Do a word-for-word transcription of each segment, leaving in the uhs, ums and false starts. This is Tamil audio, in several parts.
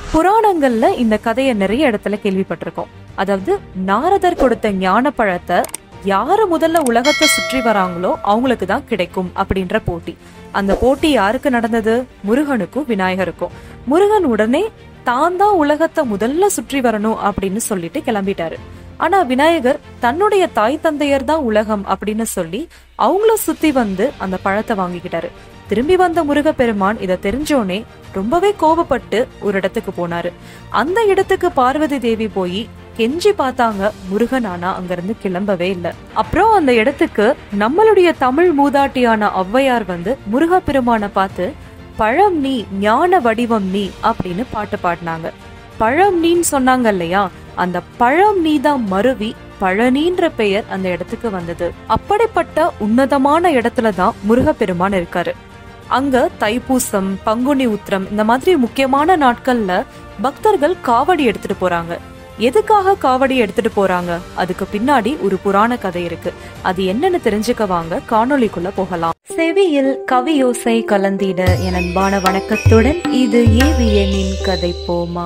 புராணங்கள்ல இந்த கதையை நிறைய இடத்துல கேள்விப்பட்டிருக்கோம். அதாவது நாரதர் கொடுத்த ஞான பழத்தை யாரு முதல்ல உலகத்தை சுற்றி வராங்களோ அவங்களுக்கு தான் கிடைக்கும் அப்படின்ற போட்டி. அந்த போட்டி யாருக்கு நடந்தது? முருகனுக்கும் விநாயகருக்கும். முருகன் உடனே தான் தான் உலகத்தை முதல்ல சுற்றி வரணும் அப்படின்னு சொல்லிட்டு கிளம்பிட்டாரு. ஆனா விநாயகர் தன்னுடைய தாய் தந்தையர் தான் உலகம் அப்படின்னு சொல்லி அவங்கள சுத்தி வந்து அந்த பழத்தை வாங்கிக்கிட்டாரு. திரும்பி வந்த முருகப்பெருமான் இதை தெரிஞ்சோனே ரொம்பவே கோபப்பட்டு ஒரு இடத்துக்கு போனாரு. அந்த இடத்துக்கு பார்வதி தேவி போய் கெஞ்சி பார்த்தாங்க. முருகன் ஆனா அங்கிருந்து கிளம்பவே இல்லை. அப்புறம் அந்த இடத்துக்கு நம்மளுடைய தமிழ் மூதாட்டியான ஔவையார் வந்து முருகப்பெருமானை பார்த்து பழம் நீ ஞான வடிவம் நீ அப்படின்னு பாட்டு பாடினாங்க. பழம் நீன்னு சொன்னாங்க இல்லையா, அந்த பழம் நீ தான் மருவி பழனின்ற பெயர் அந்த இடத்துக்கு வந்தது. அப்படிப்பட்ட உன்னதமான இடத்துலதான் முருகப்பெருமான் இருக்காரு. அங்க தைப்பூசம், பங்குனி உத்திரம் இந்த மாதிரி முக்கியமான நாட்கள்ல பக்தர்கள் காவடி எடுத்துட்டு போறாங்க. எதுக்காக காவடி எடுத்துட்டு போறாங்க? அதுக்கு பின்னாடி ஒரு புராண கதை இருக்கு. அது என்னன்னு தெரிஞ்சுக்க வாங்க காணொளிக்குள்ள போகலாம். செவியில் கவியோசை கலந்திட என் அன்பான வணக்கத்துடன் இது ஏவியனின் கதை போமா.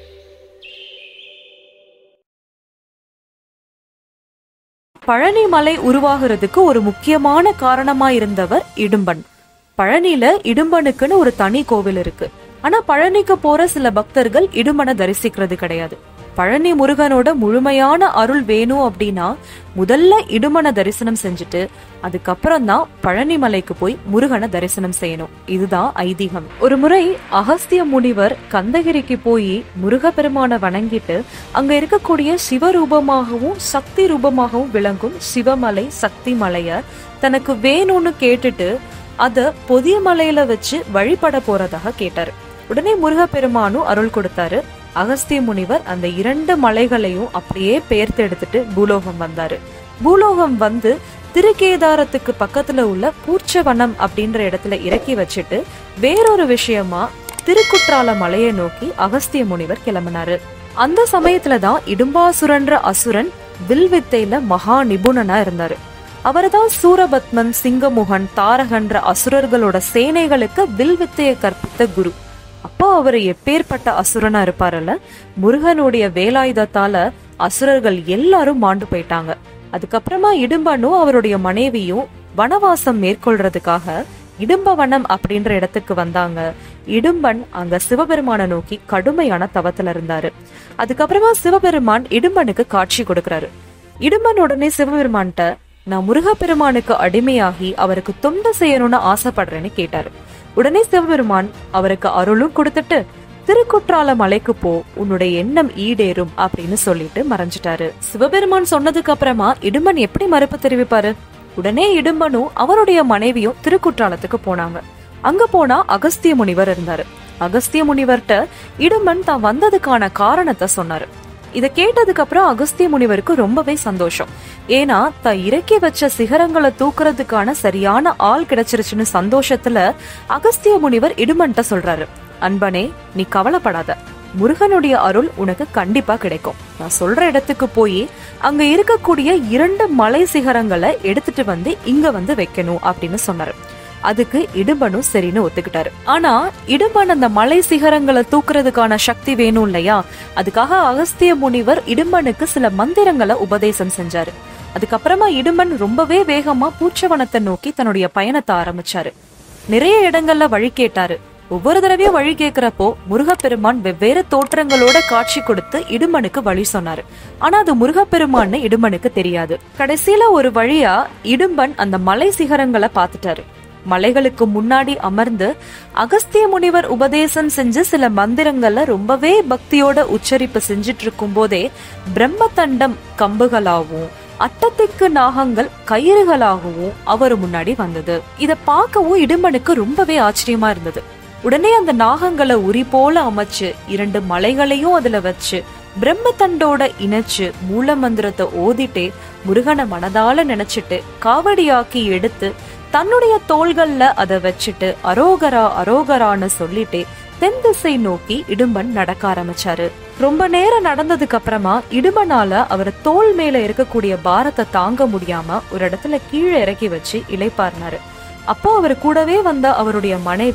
பழனி மலை உருவாகிறதுக்கு ஒரு முக்கியமான காரணமா இருந்தவர் இடும்பன். பழனியில இடும்பனுக்குன்னு ஒரு தனி கோவில் இருக்கு. ஆனா பழனிக்கு போற சில பக்தர்கள் இடும்பனை தரிசிக்கிறது கிடையாது. பழனி முருகனோட முழுமையான அருள் வேணும் அப்படின்னா முதல்ல இடும்பனை தரிசனம் செஞ்சுட்டு அதுக்கப்புறம் தான் பழனி மலைக்கு போய் முருகனை தரிசனம் செய்யணும். இதுதான் ஐதீகம். ஒரு முறை அகஸ்திய முனிவர் கந்தகிரிக்கு போய் முருகப்பெருமானை வணங்கிட்டு அங்க இருக்கக்கூடிய சிவரூபமாகவும் சக்தி ரூபமாகவும் விளங்கும் சிவமலை சக்தி மலைய தனக்கு வேணும்னு கேட்டுட்டு அத பொதிய மலையில வச்சு வழிபட போறதாக கேட்டாரு. உடனே முருகப்பெருமானும் அருள் கொடுத்தாரு. அகஸ்திய முனிவர் அந்த இரண்டு மலைகளையும் அப்படியே பெயர்த்து எடுத்துட்டு பூலோகம் வந்தாரு. பூலோகம் வந்து திருக்கேதாரத்துக்கு பக்கத்துல உள்ள பூர்ச்சவனம் அப்படின்ற இடத்துல இறக்கி வச்சுட்டு வேறொரு விஷயமா திருக்குற்றால மலையை நோக்கி அகஸ்திய முனிவர் கிளம்பினாரு. அந்த சமயத்துலதான் இடும்பாசுரன்ற அசுரன் வில்வித்தையில மகா நிபுணனா இருந்தாரு. அவர்தான் சூரபத்மன், சிங்கமுகன், தாரகன்ற அசுரர்களோட சேனைகளுக்கு வில்வித்தையை கற்பித்த குரு. அப்போ அவரு எப்பேற்பட்ட அசுரனா இருப்பாருல்ல. முருகனுடைய வேலாயுதத்தால அசுரர்கள் எல்லாரும் மாண்டு போயிட்டாங்க. அதுக்கப்புறமா இடும்பனும் அவருடைய மனைவியும் வனவாசம் மேற்கொள்றதுக்காக இடும்பவனம் அப்படின்ற இடத்துக்கு வந்தாங்க. இடும்பன் அங்க சிவபெருமான நோக்கி கடுமையான தவத்துல இருந்தாரு. அதுக்கப்புறமா சிவபெருமான் இடும்பனுக்கு காட்சி கொடுக்கிறாரு. இடும்பன் உடனே சிவபெருமான்கிட்ட நான் முருகப்பெருமானுக்கு அடிமையாகி அவருக்கு தொண்டு செய்யணும்னு ஆசைப்படுறேன்னு கேட்டாரு. உடனே சிவபெருமான் அவருக்கு அருளும் கொடுத்துட்டு திருக்குற்றால மலைக்கு போ, உன்னுடைய எண்ணம் ஈடேறும் அப்படின்னு சொல்லிட்டு மறைஞ்சிட்டாரு. சிவபெருமான் சொன்னதுக்கு அப்புறமா இடும்பன் எப்படி மறுப்பு தெரிவிப்பாரு? உடனே இடும்பனும் அவருடைய மனைவியும் திருக்குற்றாலத்துக்கு போனாங்க. அங்க போனா அகஸ்திய முனிவர் இருந்தாரு. அகஸ்திய முனிவர்கிட்ட இடும்பன் தான் வந்ததுக்கான காரணத்தை சொன்னாரு. இத கேட்டதுக்கு அப்புறம் அகஸ்திய முனிவருக்கு ரொம்பவே சந்தோஷம். ஏன்னா த இறக்கி வச்ச சிகரங்களை தூக்குறதுக்கான சரியான ஆள் கிடைச்சிருச்சுன்னு சந்தோஷத்துல அகஸ்திய முனிவர் இடும்பன்ட்ட சொல்றாரு, அன்பனே நீ கவலைப்படாத, முருகனுடைய அருள் உனக்கு கண்டிப்பா கிடைக்கும். நான் சொல்ற இடத்துக்கு போய் அங்க இருக்கக்கூடிய இரண்டு மலை சிகரங்களை எடுத்துட்டு வந்து இங்க வந்து வைக்கணும் அப்படின்னு சொன்னாரு. அதுக்கு இடும்பனும் சரின்னு ஒத்துக்கிட்டாரு. ஆனா இடும்பன் அந்த மலை சிகரங்களை தூக்குறதுக்கான சக்தி வேணும் இல்லையா, அதுக்காக அகஸ்திய முனிவர் இடும்பனுக்கு சில மந்திரங்களை உபதேசம் செஞ்சாரு. அதுக்கப்புறமா இடும்பன் ரொம்பவே வேகமா பூச்சவனத்தை நோக்கி தன்னுடைய பயணத்தை ஆரம்பிச்சாரு. நிறைய இடங்கள்ல வழி கேட்டாரு. ஒவ்வொரு தடவையும் வழி கேட்கிறப்போ முருகப்பெருமான் வெவ்வேறு தோற்றங்களோட காட்சி கொடுத்து இடும்பனுக்கு வழி சொன்னாரு. ஆனா அது முருகப்பெருமான்னு இடும்பனுக்கு தெரியாது. கடைசியில ஒரு வழியா இடும்பன் அந்த மலை சிகரங்களை பாத்துட்டாரு. மலைகளுக்கு முன்னாடி அமர்ந்து அகஸ்திய முனிவர் உபதேசம் செஞ்சு சில மந்திரங்கள்ல ரொம்பவே பக்தியோட உச்சரிப்பு செஞ்சிட்டு இருக்கும் போதே பிரம்மதண்டம் கம்புகளாகவும் அட்டத்திற்கு நாகங்கள் கயிறுகளாகவும் அவர் முன்னாடி வந்தது. இத பார்க்கவும் இடும்பனுக்கு ரொம்பவே ஆச்சரியமா இருந்தது. உடனே அந்த நாகங்களை உரி போல அமைச்சு இரண்டு மலைகளையும் அதுல வச்சு பிரம்மதண்டோட இணைச்சு மூல மந்திரத்தை ஓதிட்டே முருகனை மனதால நினைச்சிட்டு காவடியாக்கி எடுத்து தன்னுடைய தோள்கள்ல அதை வச்சுட்டு அரோகரா அரோகரான்னு சொல்லிட்டே தென் திசை நோக்கி இடும்பன் நடக்க ஆரம்பிச்சாரு. ரொம்ப நேரம் நடந்ததுக்கு அப்புறமா இடும்பனால அவர் தோல் மேல இருக்கக்கூடிய பாரத்தை தாங்க முடியாம ஒரு இடத்துல கீழே இறக்கி வச்சு இளைப்பாறினாரு. அப்போ அவர் கூடவே வந்த அவருடைய மனைவி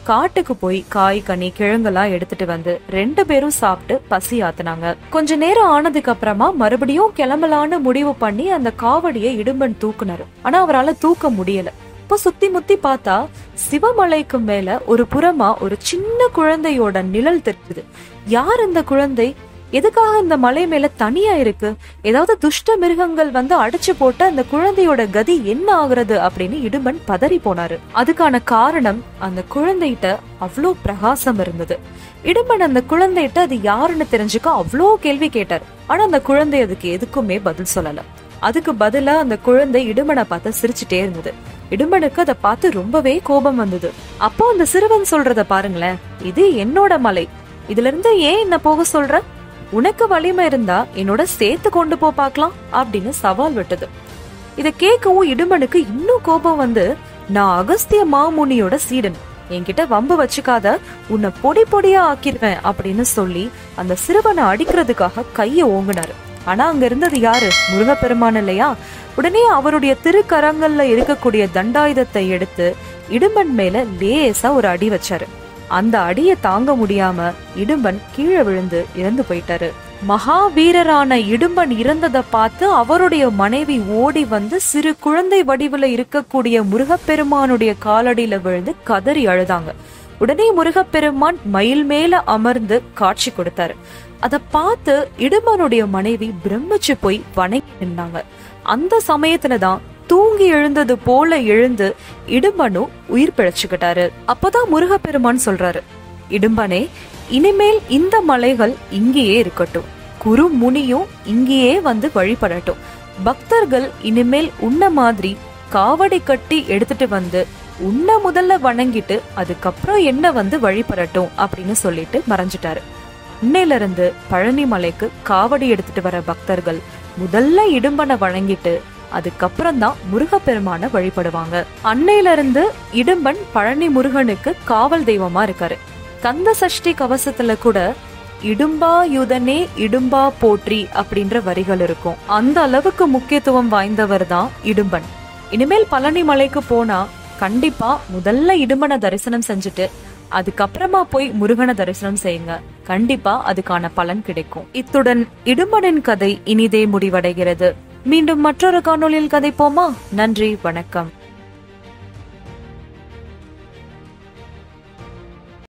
காட்டுக்கு போய் காய் கனி கிழங்கெல்லாம் எடுத்துட்டு வந்து ரெண்டு பேரும் சாப்பிட்டு பசி ஆத்துனாங்க. கொஞ்ச நேரம் ஆனதுக்கு அப்புறமா மறுபடியும் கிளம்பலான்னு முடிவு பண்ணி அந்த காவடியை இடும்பன் தூக்குனாரு. ஆனா அவரால் தூக்க முடியல. இப்போ சுத்தி முத்தி பார்த்தா சிவமலைக்கு மேல ஒரு புறமா ஒரு சின்ன குழந்தையோட நிழல் தெரியுது. யார் இந்த குழந்தை? எதுக்காக இந்த மலை மேல தனியா இருக்கு? ஏதாவது துஷ்ட மிருகங்கள் வந்து அடிச்சு போட்டு அந்த குழந்தையோட கதி என்ன ஆகுறது அப்படின்னு இடும்பன் பதறி போனாரு. அதுக்கான காரணம் அந்த குழந்தைகிட்ட அவ்வளோ பிரகாசம் இருந்தது. இடும்பன் அந்த குழந்தைகிட்ட அது யாருன்னு தெரிஞ்சுக்க அவ்வளோ கேள்வி கேட்டார். ஆனா அந்த குழந்தை அதுக்கு எதுக்குமே பதில் சொல்லல. அதுக்கு பதிலா அந்த குழந்தை இடும்பனை பார்த்து சிரிச்சுட்டே இருந்தது. இடும்பனுக்கு அதை பார்த்து ரொம்பவே கோபம் வந்தது. அப்போ அந்த சிறுவன் சொல்றத பாருங்களேன், இது என்னோட மலை, இதுல இருந்து ஏன் என்ன போக சொல்ற? உனக்கு வலிமை இருந்தா என்னோட சேர்த்து கொண்டு போ பாக்கலாம் அப்படின்னு சவால் விட்டது. இத கேட்கவும் இடும்பனுக்கு இன்னும் கோபம் வந்து, நான் அகஸ்திய மாமுனியோட சீடன், என்கிட்ட வம்பு வச்சுக்காத, உன்னை பொடி பொடியா ஆக்கிடுவேன் அப்படின்னு சொல்லி அந்த சிறுவனை அடிக்கிறதுக்காக கைய ஓங்குனாரு. ஆனா அங்க இருந்தது யாரு? முருகப்பெருமான் இல்லையா? உடனே அவருடைய திருக்கரங்கள்ல இருக்கக்கூடிய தண்டாயுதத்தை எடுத்து இடும்பன் மேல லேசா ஒரு அடி வச்சாரு. அந்த அடியை தாங்க முடியாம இடும்பன் கீழே விழுந்து இறந்து போயிட்டாரு. மகாவீரரான இடும்பன் இறந்ததை பார்த்து அவருடைய மனைவி ஓடி வந்து சிறு குழந்தை வடிவுல இருக்கக்கூடிய முருகப்பெருமானுடைய காலடியில விழுந்து கதறி அழுதாங்க. உடனே முருகப்பெருமான் மயில் மேல அமர்ந்து காட்சி கொடுத்தாரு. அதை பார்த்து இடும்பனுடைய மனைவி பிரமிச்சு போய் வணங்கி நின்னாங்க. அந்த சமயத்துலதான் தூங்கி எழுந்தது போல எழுந்து இடும்பனும் உயிர் பிழைச்சுக்கிட்டாரு. அப்பதான் முருகப்பெருமான் சொல்றாரு, இடும்பனே, இனிமேல் இந்த மலைகள் இங்கேயே இருக்கட்டும், குரு முனியும் இங்கேயே வந்து வழிபடட்டும், பக்தர்கள் இனிமேல் உன்ன மாதிரி காவடி கட்டி எடுத்துட்டு வந்து உன்ன முதல்ல வணங்கிட்டு அதுக்கப்புறம் என்ன வந்து வழிபடட்டும் அப்படின்னு சொல்லிட்டு மறைஞ்சிட்டாரு. இன்னையில இருந்து பழனி மலைக்கு காவடி எடுத்துட்டு வர பக்தர்கள் முதல்ல இடும்பனை வணங்கிட்டு அதுக்கப்புறம் தான் முருகப்பெருமான வழிபடுவாங்க. அன்னையில இருந்து இடும்பன் பழனி முருகனுக்கு காவல் தெய்வமா இருக்காரு. கந்த சஷ்டி கவசத்துல கூட இடும்பா யுதனே இடும்பா போற்றி அப்படின்ற வரிகள் இருக்கும். அந்த அளவுக்கு முக்கியத்துவம் வாய்ந்தவர் தான் இடும்பன். இனிமேல் பழனி மலைக்கு போனா கண்டிப்பா முதல்ல இடும்பனை தரிசனம் செஞ்சுட்டு அதுக்கப்புறமா போய் முருகனை தரிசனம் செய்யுங்க. கண்டிப்பா அதுக்கான பலன் கிடைக்கும். இத்துடன் இடும்பனின் கதை இனிதே முடிவடைகிறது. மீண்டும் மற்றொரு காணொளியில் கதைப்போமா? நன்றி, வணக்கம்.